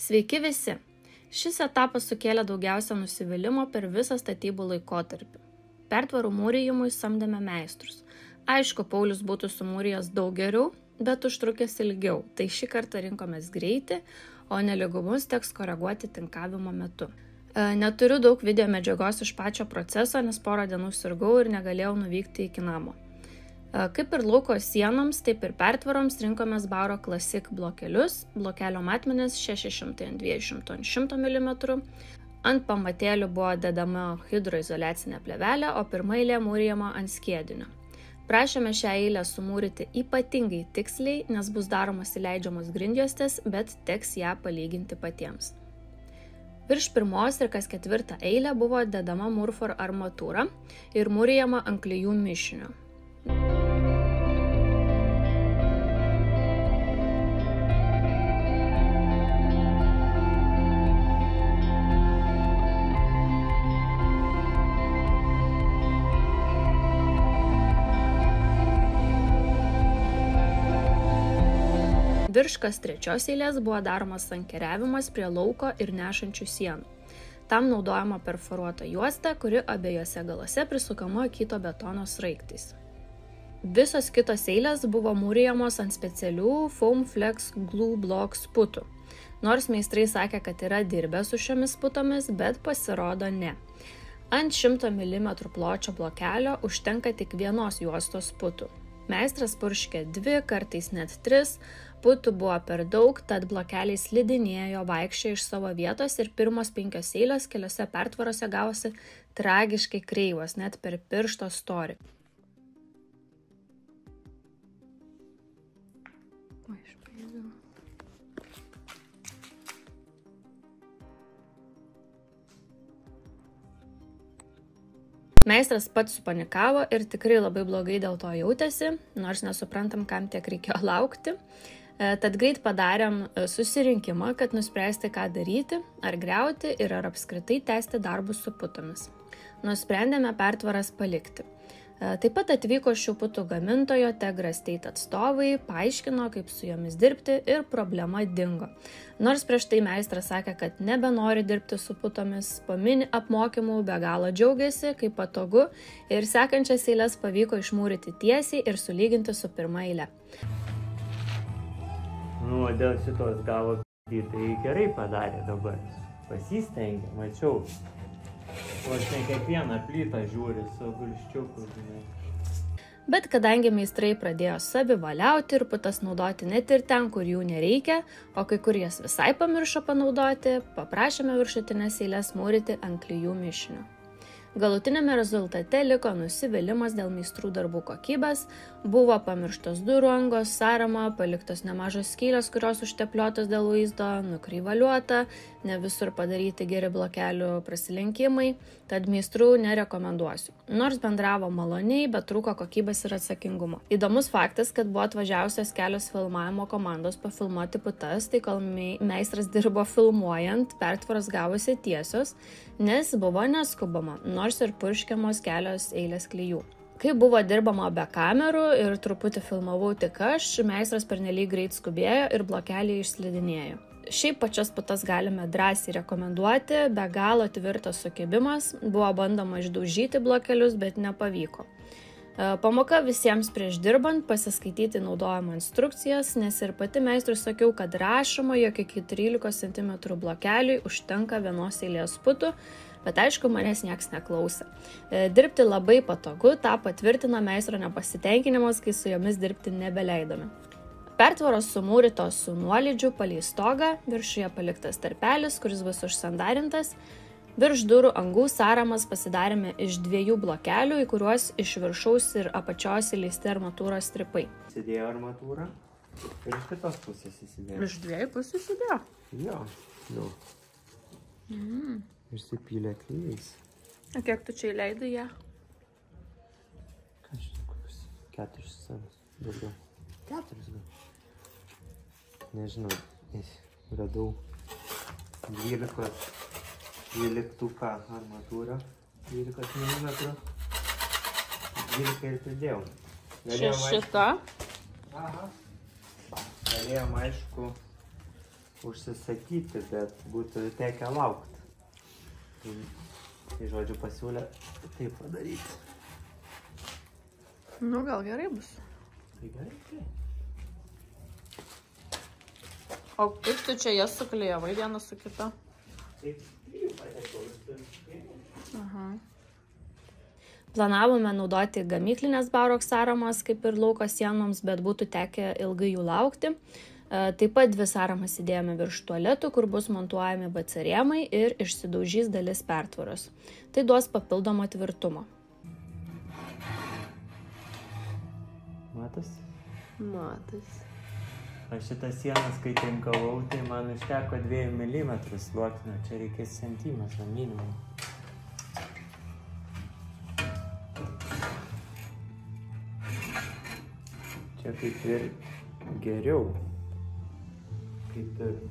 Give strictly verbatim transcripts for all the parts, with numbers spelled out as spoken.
Sveiki visi! Šis etapas sukėlė daugiausia nusivylimo per visą statybų laikotarpį. Pertvarų mūrijimui samdėme meistrus. Aišku, Paulius būtų sumūrijęs daug geriau, bet užtrukęs ilgiau, tai šį kartą rinkomės greitį, o neligumus teks koreguoti tinkavimo metu. Neturiu daug video medžiagos iš pačio proceso, nes porą dienų sirgau ir negalėjau nuvykti iki namo. Kaip ir lauko sienoms, taip ir pertvaroms rinkomės Bauro Classic blokelius, blokelio matmenys šeši šimtai ant dviejų šimtų ant šimto milimetrų. Ant pamatėlių buvo dedama hidroizoliacinė plėvelė, o pirma eilė mūrijama ant skiedinio. Prašėme šią eilę sumūryti ypatingai tiksliai, nes bus daromas įleidžiamos grindjuostės, bet teks ją palyginti patiems. Virš pirmos ir kas ketvirtą eilę buvo dedama Murfor armatūra ir mūrijama ant klijų mišinio. Virš kas trečios eilės buvo daromas ankeriavimas prie lauko ir nešančių sienų. Tam naudojama perforuota juosta, kuri abiejose galuose prisukama kito betono sraigtais. Visos kitos eilės buvo mūrijamos ant specialių Foam Flex Glue Blocks putų. Nors meistrai sakė, kad yra dirbę su šiomis putomis, bet pasirodo ne. Ant šimto milimetrų pločio blokelio užtenka tik vienos juostos putų. Meistras purškė dvi, kartais net tris, putų buvo per daug, tad blokeliai slidinėjo, vaikščiojo iš savo vietos ir pirmos penkios eilės keliose pertvarose gavosi tragiškai kreivos, net per piršto storį. Meistras pats supanikavo ir tikrai labai blogai dėl to jautėsi, nors nesuprantam, kam tiek reikėjo laukti. Tad greit padarėm susirinkimą, kad nuspręsti, ką daryti, ar griauti ir ar apskritai tęsti darbus su putomis. Nusprendėme pertvaras palikti. Taip pat atvyko šių putų gamintojo Tegra State atstovai, paaiškino, kaip su jomis dirbti ir problema dingo. Nors prieš tai meistras sakė, kad nebenori dirbti su putomis, po mini apmokymų be galo džiaugiasi, kaip patogu, ir sekančias eiles pavyko išmūryti tiesiai ir sulyginti su pirma eile. Nu, dėl šitos gavo tai gerai padarė dabar. Pasistengė, mačiau. O aš ne kiekvieną plytą žiūri su gulščiuku. Bet kadangi meistrai pradėjo savivaliauti ir putas naudoti net ir ten, kur jų nereikia, o kai kur jas visai pamiršo panaudoti, paprašėme viršutinės eiles mūryti ant klijų mišinio. Galutinėme rezultate liko nusivylimas dėl meistrų darbų kokybės, buvo pamirštos durų angos, sąrama, paliktos nemažos skylės, kurios užtepliotos dėl vaizdo, nukryvaliuota, ne visur padaryti geri blokelių prasilenkimai, tad meistrų nerekomenduosiu. Nors bendravo maloniai, bet trūko kokybės ir atsakingumo. Įdomus faktas, kad buvo atvažiavusios kelios filmavimo komandos pafilmuoti putas, tai kol meistras dirbo filmuojant, pertvaros gavosi tiesios, nes buvo neskubama, nors ir purškiamos kelios eilės klijų. Kai buvo dirbama be kamerų ir truputį filmavau tik aš, meistras pernelyg greit skubėjo ir blokeliai išslidinėjo. Šiaip pačias putas galime drąsiai rekomenduoti, be galo tvirtas sukibimas, buvo bandoma išdaužyti blokelius, bet nepavyko. Pamoka visiems prieš dirbant pasiskaityti naudojimo instrukcijas, nes ir pati meistrui sakiau, kad rašoma, jog iki trylikos centimetrų blokeliui užtenka vienos eilės putų, bet aišku, manęs nieks neklausė. Dirbti labai patogu, tą patvirtina meistro nepasitenkinimas, kai su jomis dirbti nebeleidome. Pertvaros sumūrytos su nuolydžiu palei stogą, viršuje paliktas tarpelis, kuris bus užsandarintas. Virš durų angų sąramas pasidarėme iš dviejų blokelių, į kuriuos iš viršaus ir apačios įleisti armatūros stripai. Įsidėjo armatūrą ir iš kitos pusės įsidėjo. Iš dviejų pusės įsidėjo? Jo, nu. Mm. Išsipylė klijais. O kiek tu čia įleidai ją? Ką šitikus? Keturis savus. Daugiau. Keturis gal. Nežinau. Radau dvylikos dvyliktuką armatūrą. dvylikos milimetrų. dvylika ir pridėjau. Čia šita? Aha. Galėjom, aišku, užsisakyti, bet būtų tekę laukti. Tai žodžiu pasiūlė taip padaryti. Nu, gal gerai bus. Tai gerai, tai. O kaip tu čia jas suklijavai vieną su kita? Taip, trijų patekau visur. Aha. Planavome naudoti gamyklinės Barox aramas kaip ir lauko sienoms, bet būtų tekę ilgai jų laukti. Taip pat dvi aramas įdėjome virš tualetų, kur bus montuojami B C rėmai ir išsidaužys dalis pertvaros. Tai duos papildomą tvirtumą. Matas? Matas. Aš šitą sienas, kai tinkavau, tai man užteko dviejų milimetrų sluoksnio. Čia reikės centimetrą minimum. Čia kaip ir geriau. Kaip ir.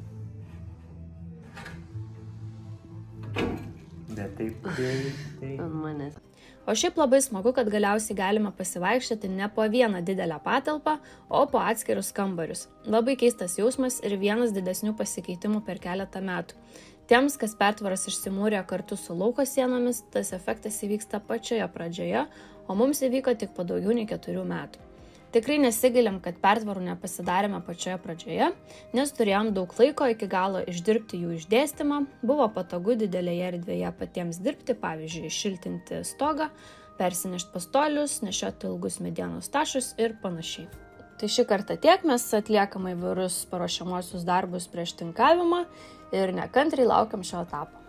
Bet taip, tai... tai... Ant manęs. O šiaip labai smagu, kad galiausiai galime pasivaikščioti ne po vieną didelę patalpą, o po atskirus kambarius. Labai keistas jausmas ir vienas didesnių pasikeitimų per keletą metų. Tiems, kas pertvaras išsimūrė kartu su lauko sienomis, tas efektas įvyksta pačioje pradžioje, o mums įvyko tik po daugiau nei keturių metų. Tikrai nesigilim, kad pertvarų nepasidarėme pačioje pradžioje, nes turėjom daug laiko iki galo išdirbti jų išdėstymą, buvo patogu didelėje erdvėje patiems dirbti, pavyzdžiui, šiltinti stogą, persinešti pastolius, nešioti ilgus medienos tašus ir panašiai. Tai šį kartą tiek, mes atliekam įvairius paruošiamuosius darbus prieš tinkavimą ir nekantriai laukiam šio etapo.